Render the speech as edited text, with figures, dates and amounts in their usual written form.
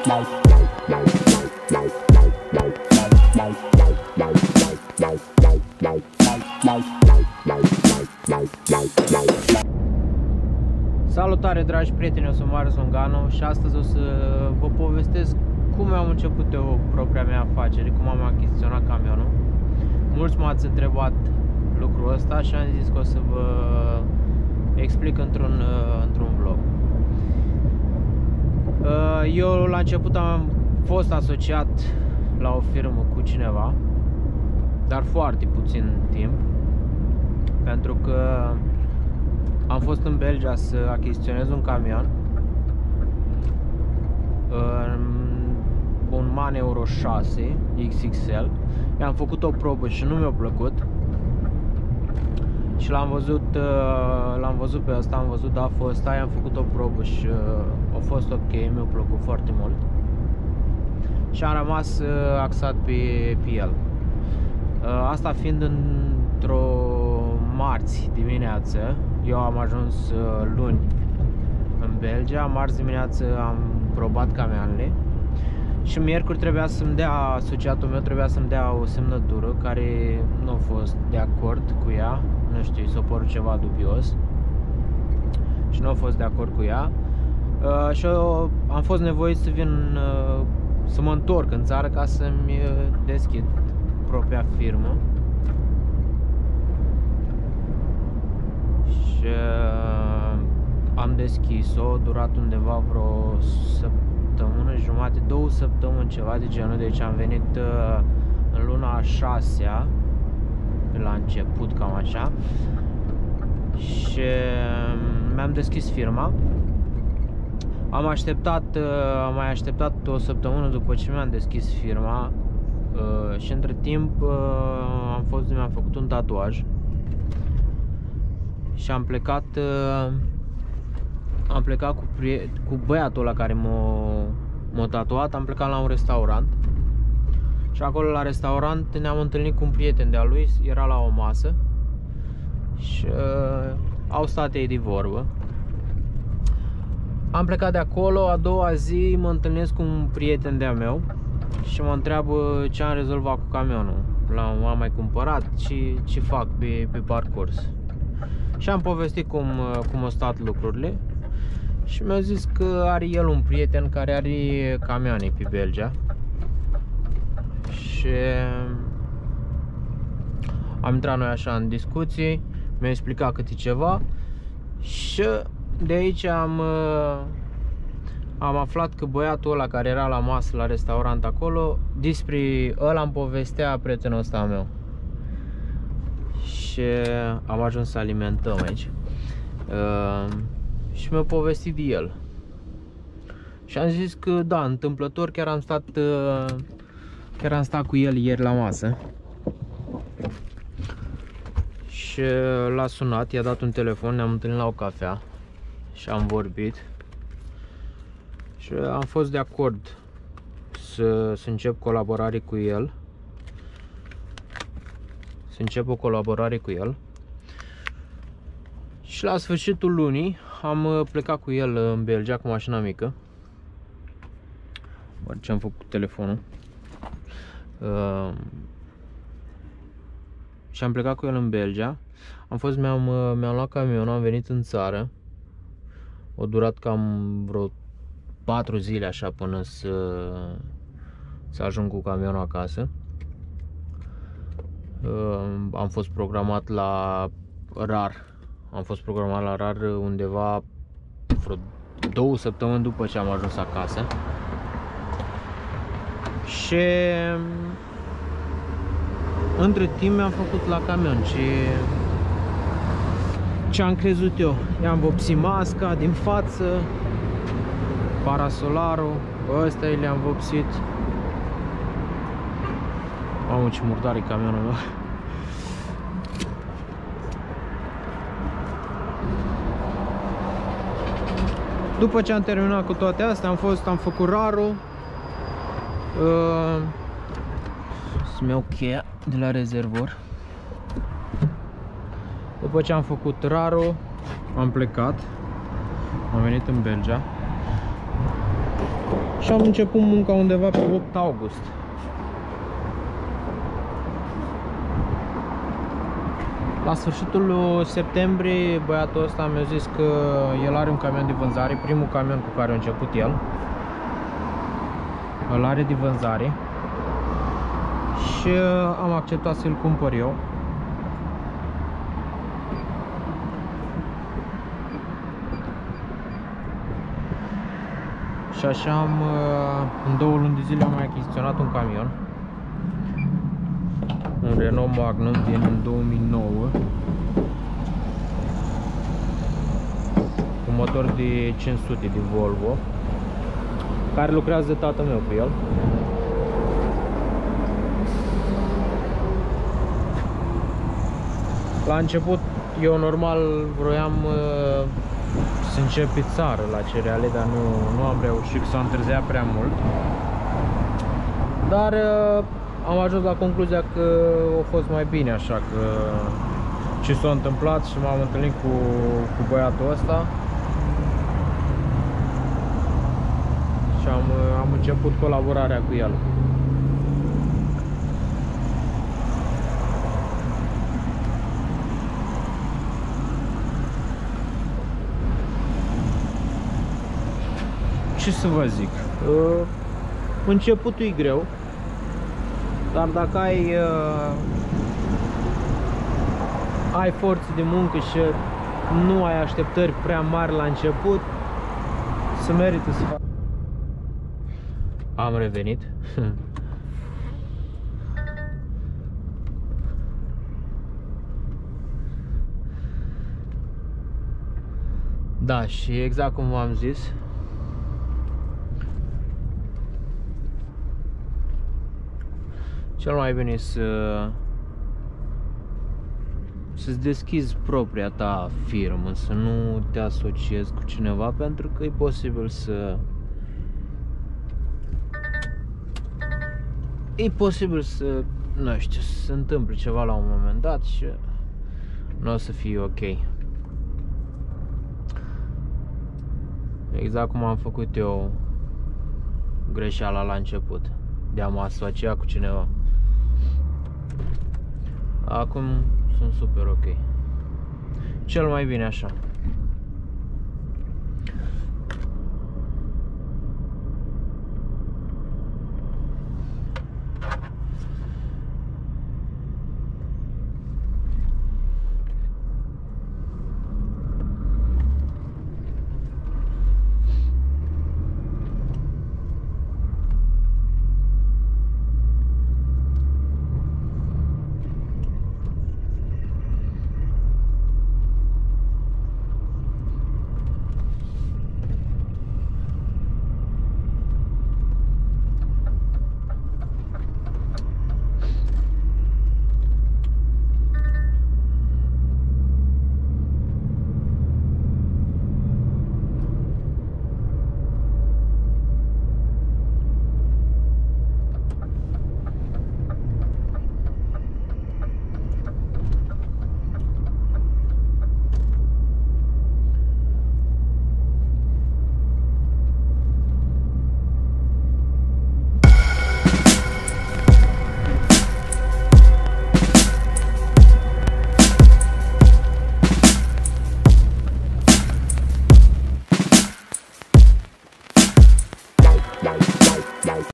Salutare, dragi prieteni, eu sunt Marius Unganu și astăzi o să vă povestesc cum am început eu propria mea afacere, cum am achiziționat camionul. Mulți m-ați întrebat lucrul ăsta și am zis că o să vă explic într-un vlog. Eu la început am fost asociat la o firmă cu cineva, dar foarte puțin timp, pentru că am fost în Belgia să achiziționez un camion, un MAN Euro 6 XXL. I-am făcut o probă și nu mi-a plăcut și l-am văzut pe ăsta, am văzut DAF-ul ăsta, i-am făcut o probă și a fost ok, mi-a plăcut foarte mult și am rămas axat pe el. Asta fiind într-o marți dimineață, eu am ajuns luni în Belgia, marți dimineață am probat camioanele și miercuri trebuia să-mi dea, asociatul meu trebuia să-mi dea o semnătură care nu a fost de acord cu ea, nu știu, i s-a părut ceva dubios și nu a fost de acord cu ea și am fost nevoit să vin, să mă întorc în țară ca să-mi deschid propria firmă. Și am deschis-o, a durat undeva vreo săptămână jumate, 2 săptămâni, ceva de genul. Deci am venit în luna a 6-a, la început, cam așa, și mi-am deschis firma. Am mai așteptat o săptămână după ce mi-am deschis firma și între timp mi-am făcut un tatuaj și am plecat cu băiatul ăla care m-a tatuat, am plecat la un restaurant și acolo la restaurant ne-am întâlnit cu un prieten de-a lui, era la o masă și au stat ei de vorbă. Am plecat de acolo, a doua zi mă întâlnesc cu un prieten de-a meu și mă întreabă ce am rezolvat cu camionul, l-am mai cumpărat și ce fac pe parcurs. Și am povestit cum au stat lucrurile și mi-a zis că are el un prieten care are camioane pe Belgia și am intrat noi așa în discuții, mi-a explicat câte ceva și de aici am aflat că băiatul ăla care era la masă la restaurant acolo, despre ăla îmi povestea prietenul ăsta al meu. Și am ajuns să alimentăm aici și mi-a povestit de el și am zis că da, întâmplător chiar am stat cu el ieri la masă și l-a sunat, i-a dat un telefon, ne-am întâlnit la o cafea și am vorbit și am fost de acord să încep colaborare cu el. Încep o colaborare cu el și la sfârșitul lunii am plecat cu el în Belgia cu mașina mică. Oare ce am făcut cu telefonul? Și am plecat cu el în Belgia. Mi-am luat camionul, am venit în țară. A durat cam vreo 4 zile așa până să ajung cu camionul acasă. Am fost programat la RAR. Undeva vreo 2 săptămâni după ce am ajuns acasă. Și între timp mi-am făcut la camion ce am crezut eu. I-am vopsit masca din față, parasolarul, ăsta le-am vopsit. Mamă, ce murdar e camionul meu. După ce am terminat cu toate astea, am făcut rarul. Să-mi iau cheia de la rezervor. După ce am făcut rarul, am plecat. Am venit în Belgia. Și Și am început munca undeva pe 8 august. La sfârșitul lui septembrie, băiatul ăsta mi-a zis că el are un camion de vânzare, primul camion cu care a început el. Îl are de vânzare și am acceptat să-l cumpăr eu. Și așa în 2 luni de zile am mai achiziționat un camion, un Renault Magnum din 2009 cu motor de 500 de Volvo, care lucrează de tatăl meu cu el. La început eu normal vroiam să încep pe țară la cereale, dar nu am reușit, s-a întârziat prea mult. Dar am ajuns la concluzia că a fost mai bine așa, că ce s-a întâmplat și m-am întâlnit cu băiatul ăsta și am început colaborarea cu el. Ce să vă zic, începutul e greu, dar dacă ai forță de muncă și nu ai așteptări prea mari la început, se merită să faci. Am revenit. Da, și exact cum v-am zis, cel mai bine să-ți deschizi propria ta firmă, să nu te asociezi cu cineva, pentru că e posibil să nu știu, să se întâmple ceva la un moment dat și nu o să fie ok. Exact cum am făcut eu greșeala la început, de a mă asocia cu cineva. Acum sunt super ok. Cel mai bine așa.